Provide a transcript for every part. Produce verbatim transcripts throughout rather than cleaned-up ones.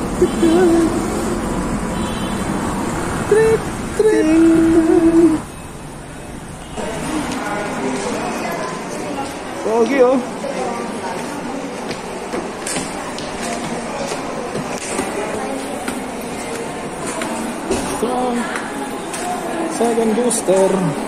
Trick, trick. Pogi oh. Strong. Second booster.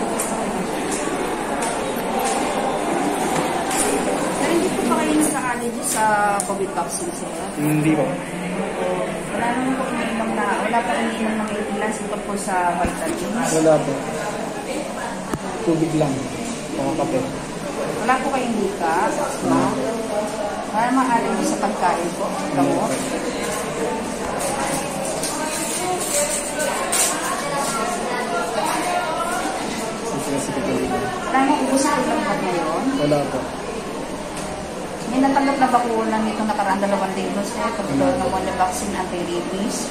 Sa COVID vaccine sila? Hindi po. Wala naman po iniinom na, wala pa iniinom ng ilan ito po sa vitamins? Wala po. Tubig lang. Mga kape. Wala po kayong hika? No? Wala naman allergy sa pagkain po? Gamot? Wala naman ubus ito lang pa ngayon? Wala po. May natanggap na bakuna nito nakaraan dalawang linggo sir, pagkakaroon ng one vaccine anti-rabies.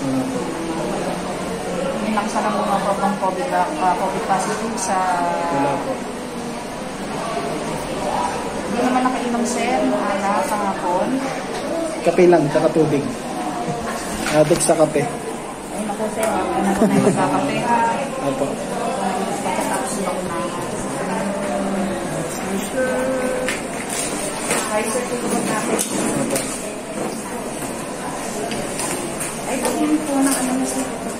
May nakasala mo mga probang COVID, uh, COVID positive sa... Wala po. Hindi naman nakainom sir, ala, kahapon. Kape lang, saka tubig. Adik sa kape. Ay naku sir, ano po na yung magkakape ha? Opo. Pagkatapos ng bakunahan. Ay, sir, tulungan natin. Ay, pagin po ng ano na sir.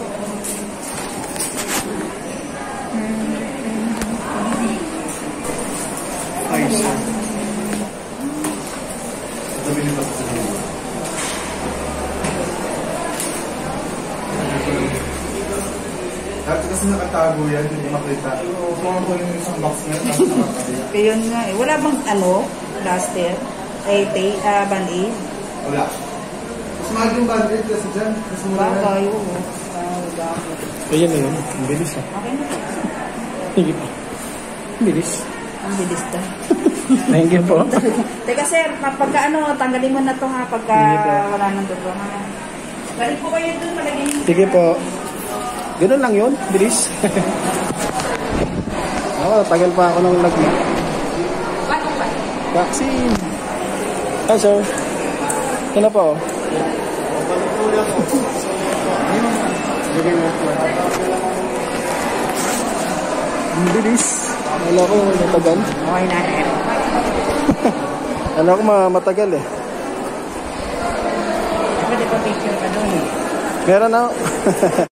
Ay, sir. Dati kasi nakatago yan, hindi makita. Kung ako yung isang box na yun, kaya yun nga eh. Wala bang ano? Plaster, ay tay, ah, band-aid? wala. Mas mahal yung band-aid kasi dyan. Mas mura yan. Bagay, oo. Ah, bagay. Ayan na yun. Ang bilis ah. Okay na. Hindi pa. Ang bilis. Ang bilis ka. Thank you po. Teka sir, pagka ano, tanggalin mo na to ha, pagka wala nang dugo ha. Balik po kayo dun, malagay nyo. Sige po. Ganun lang yun. Bilis. Ako, tagal pa ako nang lag. Ba't ba? Vaccine. Hi sir. Ano po? Ang bilis. Wala ko matagal. Okay na rin. Ano ko matagal eh. Pwede pa picture ka dun. Meron na.